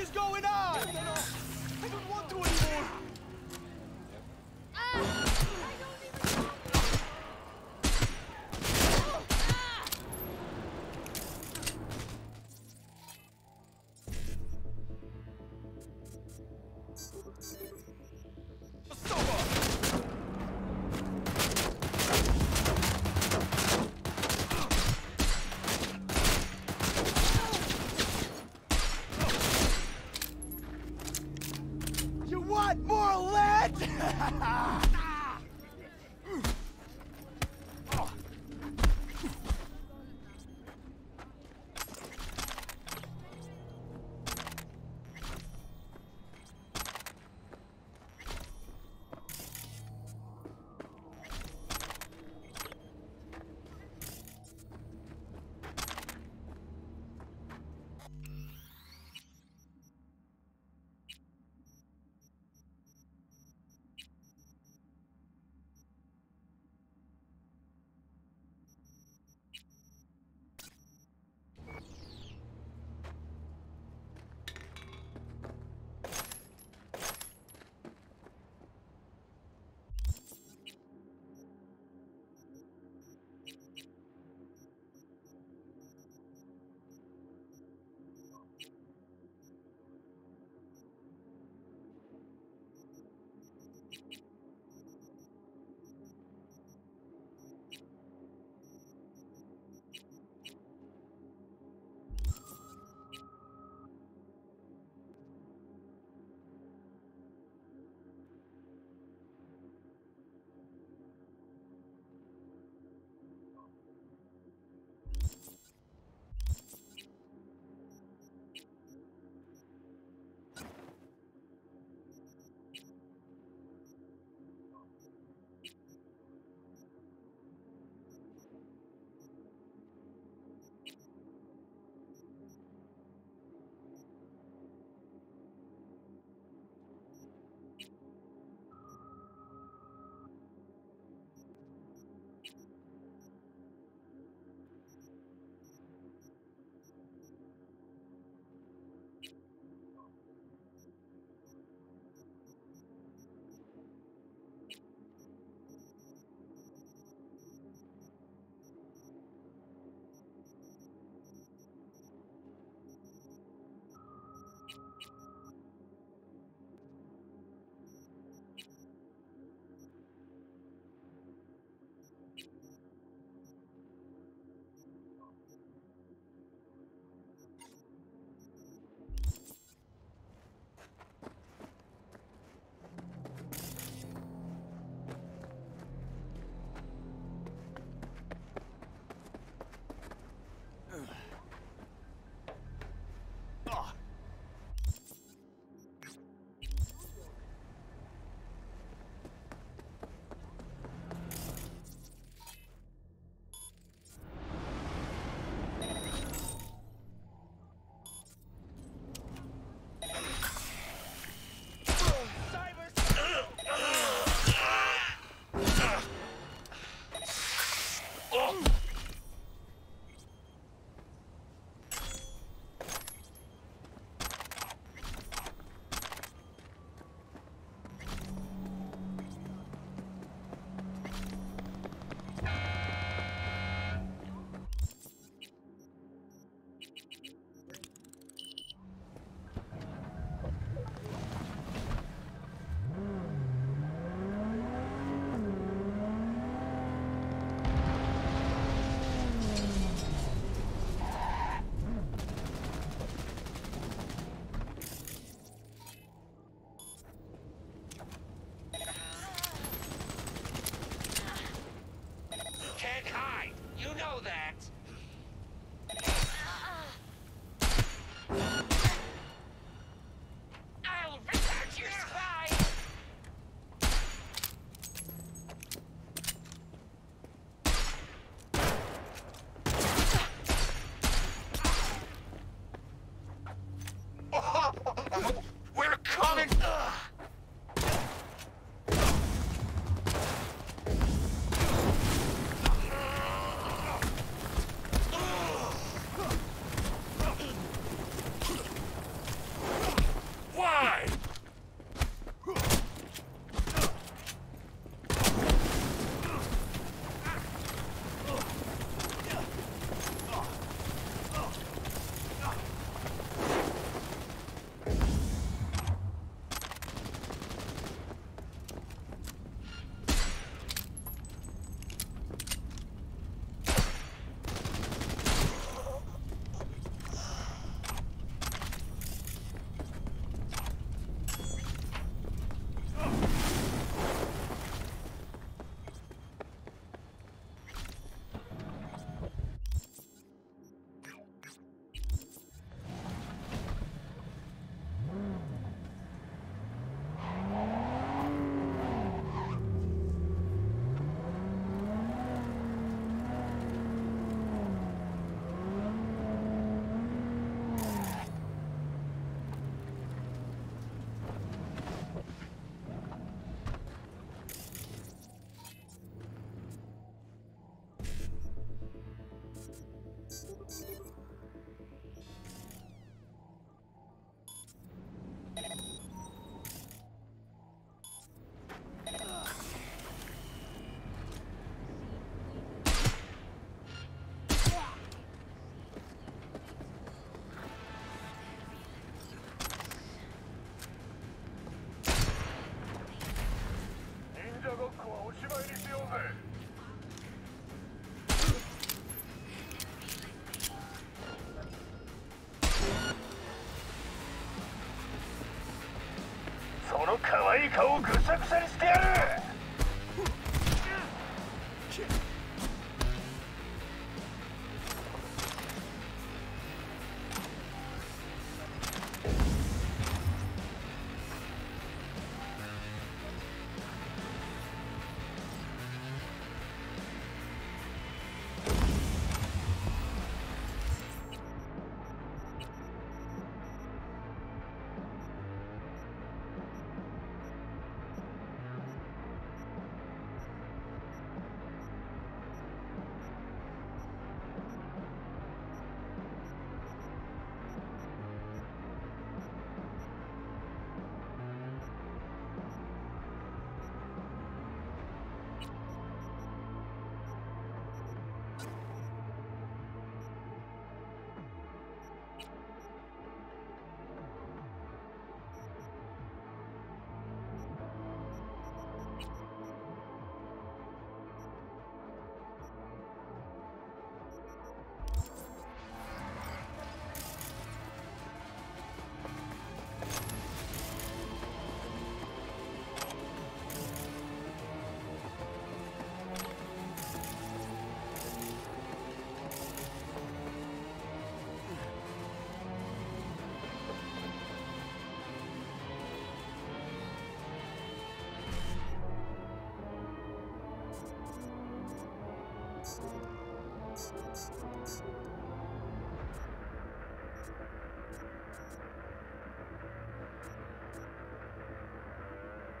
is going on? I don't want to anymore. You want more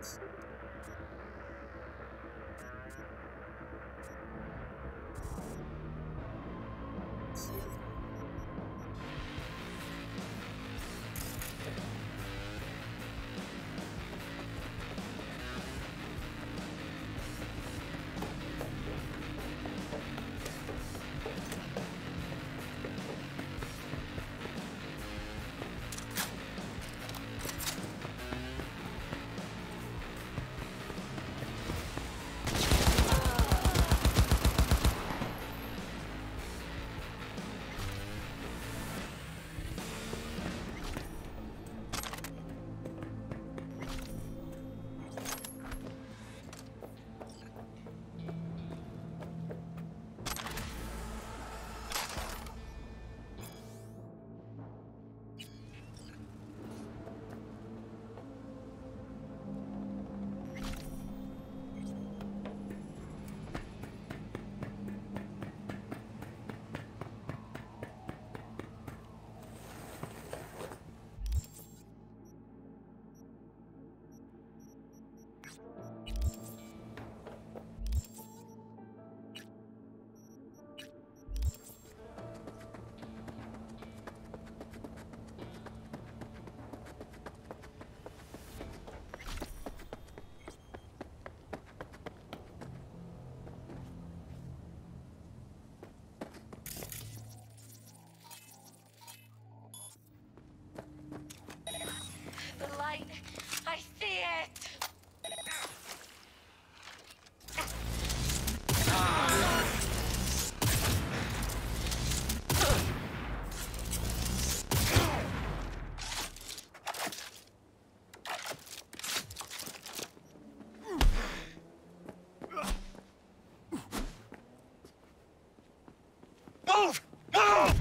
The light! I see it! Move! Move!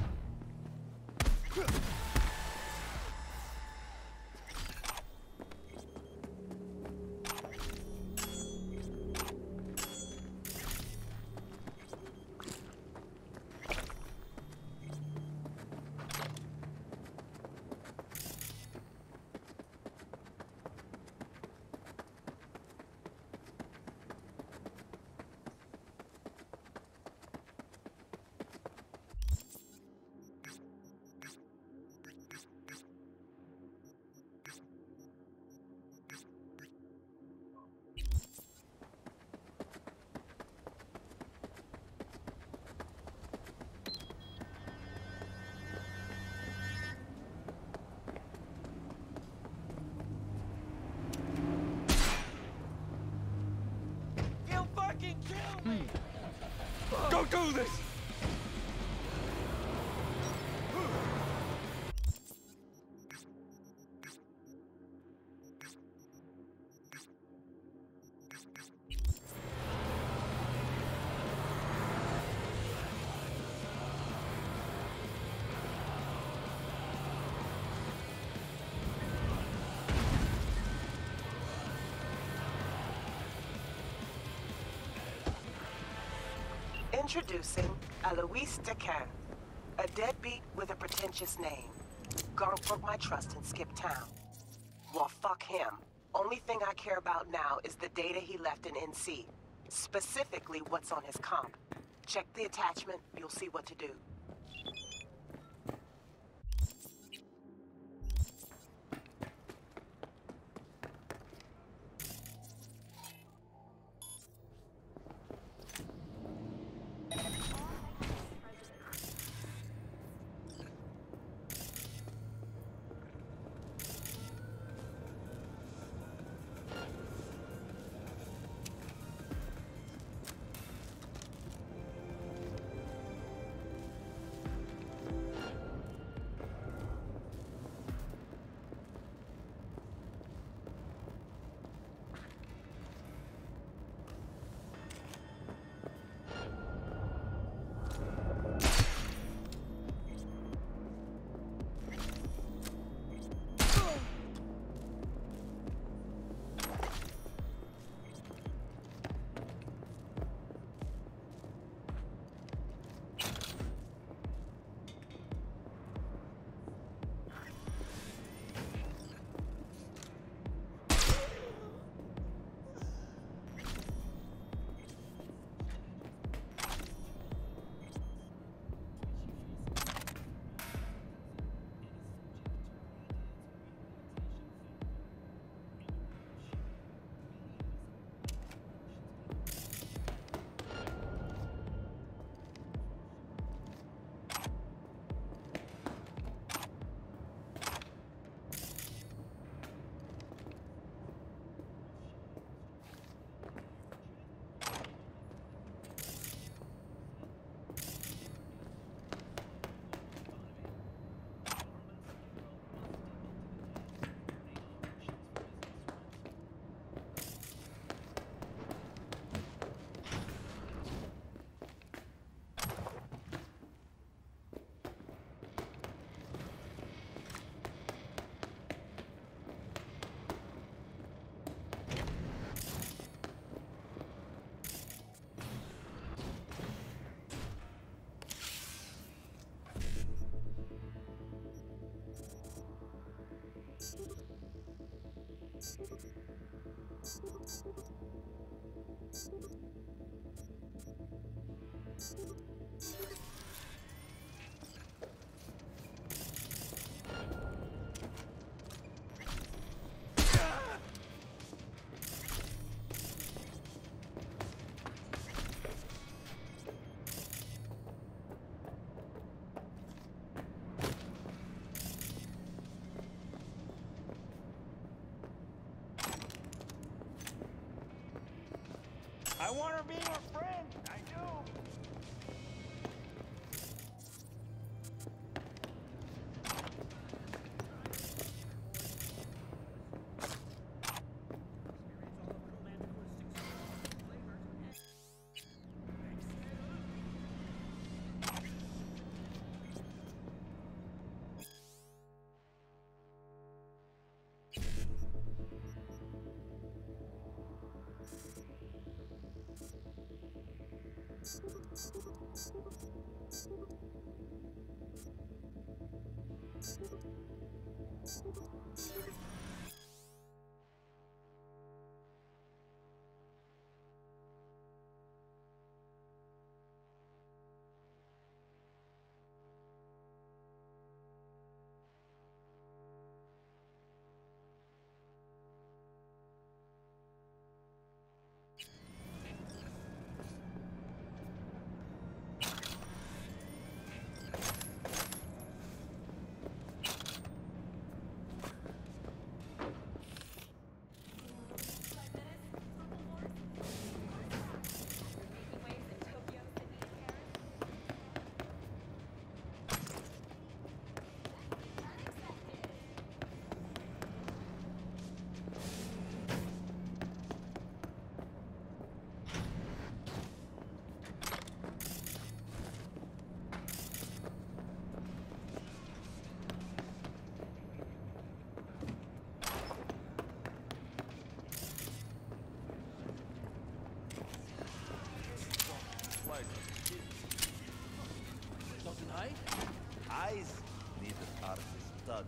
He'll fucking kill me! Don't do this! Introducing Alois Decan, a deadbeat with a pretentious name. Garth broke my trust and skipped town. Well, fuck him. Only thing I care about now is the data he left in NC. Specifically, what's on his comp. Check the attachment, you'll see what to do. I want her being her friend. I do. Something high? Eyes need an artist's touch.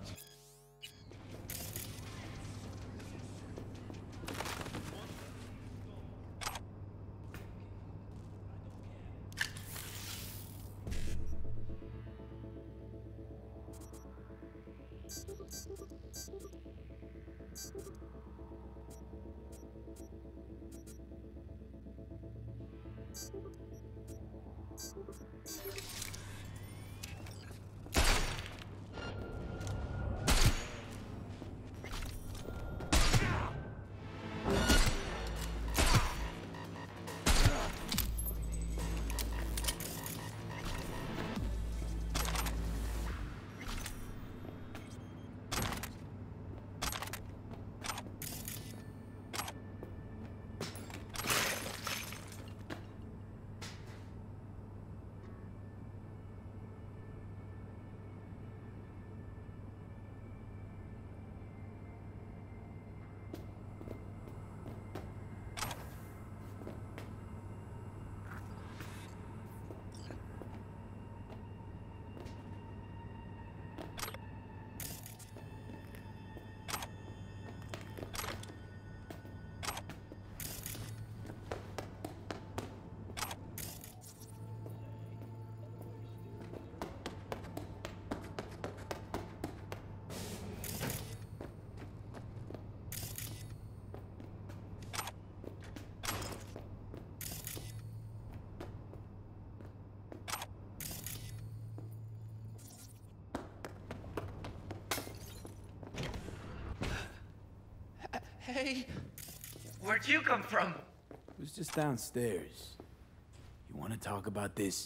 Hey, where'd you come from? It was just downstairs. You want to talk about this?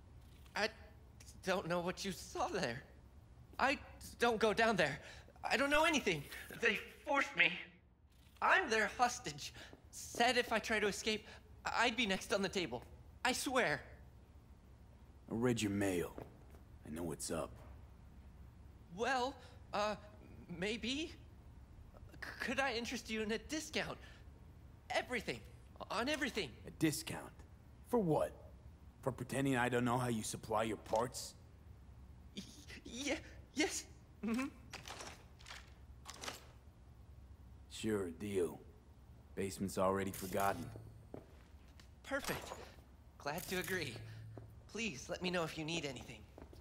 I don't know what you saw there. I don't go down there. I don't know anything. They forced me. I'm their hostage. Said if I try to escape, I'd be next on the table. I swear. I read your mail. I know what's up. Well, maybe. Could I interest you in a discount? Everything. On everything. A discount? For what? For pretending I don't know how you supply your parts? Yeah, yes. Mm-hmm. Sure, deal. Basement's already forgotten. Perfect. Glad to agree. Please let me know if you need anything.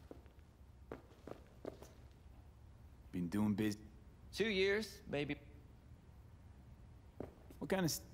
Been doing biz. 2 years, maybe. What kind of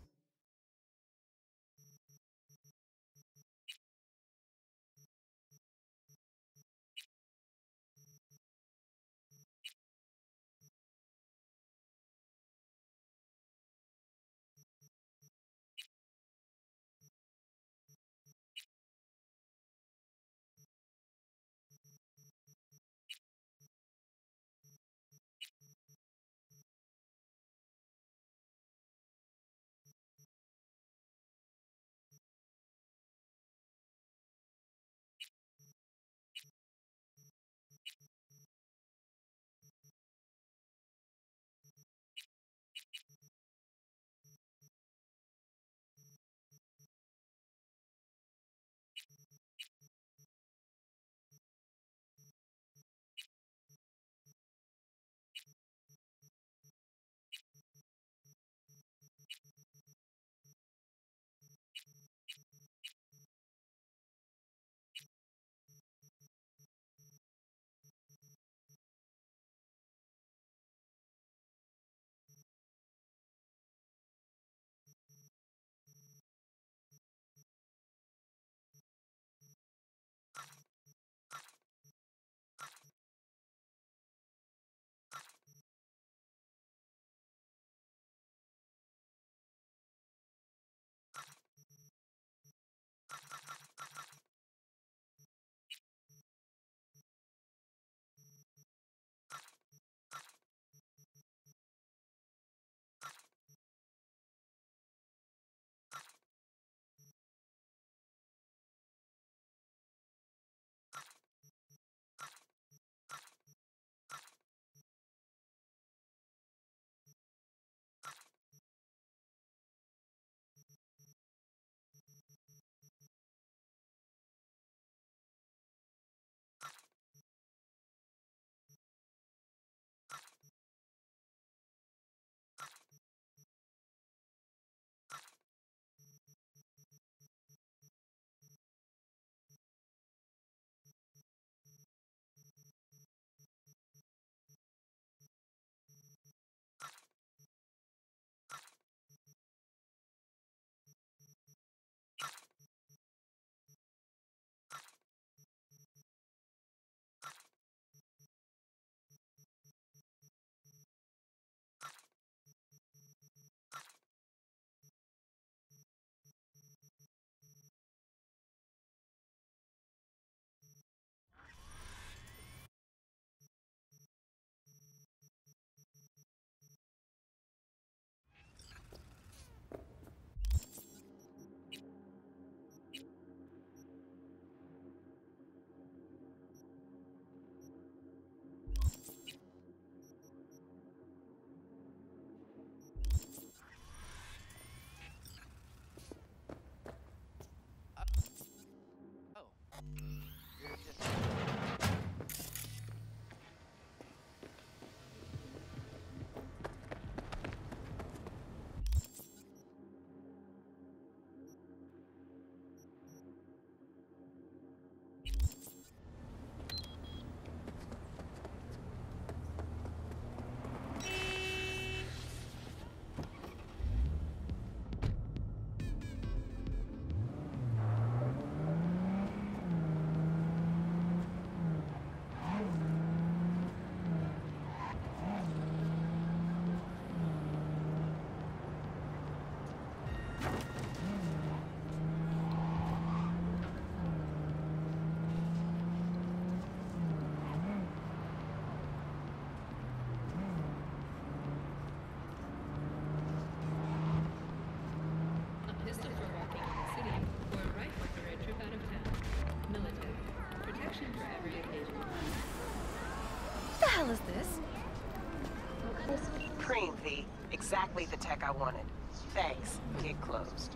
exactly the tech I wanted. Thanks. Gig closed.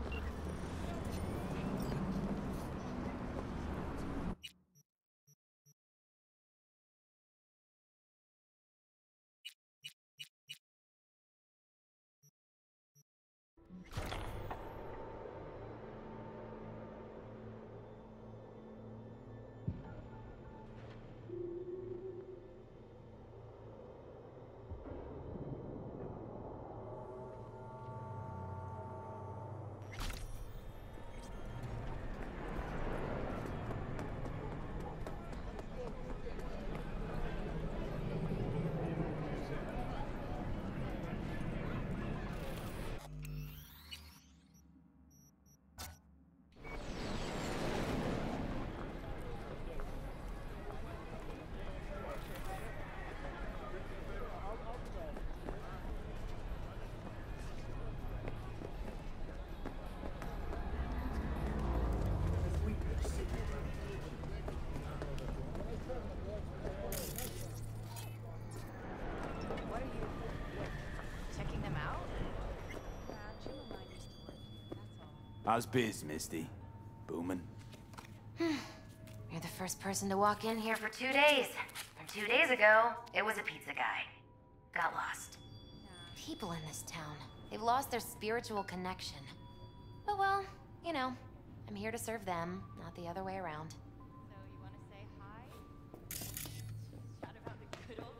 Checking them out? Yeah, Jim and I used to work here, that's all. How's biz, Misty? Booming? You're the first person to walk in here for 2 days. And 2 days ago, it was a pizza guy. Got lost. People in this town, they've lost their spiritual connection. But well, you know, I'm here to serve them, not the other way around. So you want to say hi? Shout about the good old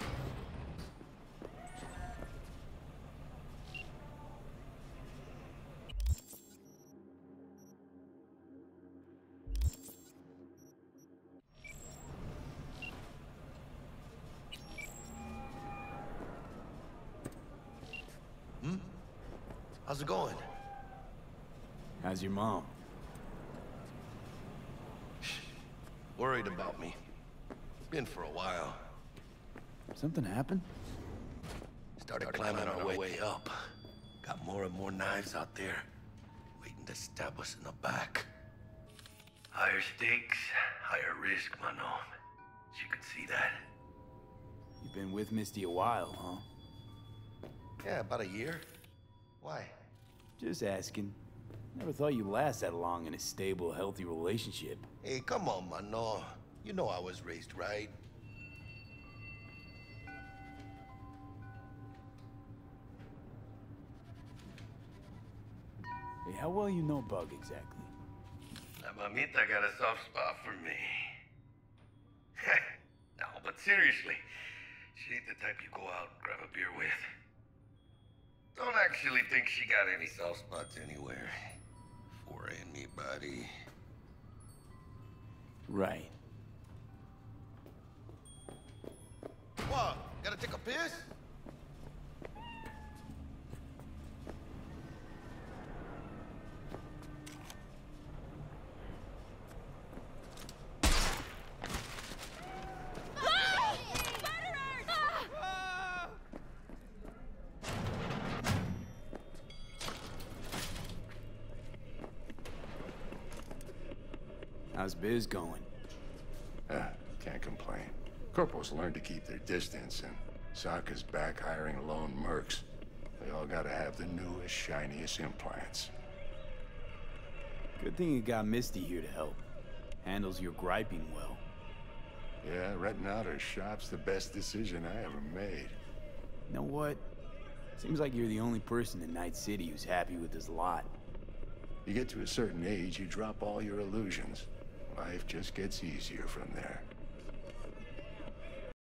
How's it going? How's your mom? Worried about me. Been for a while. Something happened? Started climbing our way up. Got more and more knives out there, waiting to stab us in the back. Higher stakes, higher risk, Manon. You can see that. You've been with Misty a while, huh? Yeah, about a year. Why? Just asking. Never thought you'd last that long in a stable, healthy relationship. Hey, come on, Manon. You know I was raised right. Hey, how well you know Bug exactly? La mamita got a soft spot for me. No, but seriously, she ain't the type you go out and grab a beer with. Don't actually think she got any soft spots anywhere. For anybody. Right. What? Gotta take a piss? How's biz going? Can't complain. Corporals learn to keep their distance, and Sokka's back hiring lone mercs. They all gotta have the newest, shiniest implants. Good thing you got Misty here to help. Handles your griping well. Yeah, renting out her shop's the best decision I ever made. You know what? Seems like you're the only person in Night City who's happy with this lot. You get to a certain age, you drop all your illusions. Life just gets easier from there.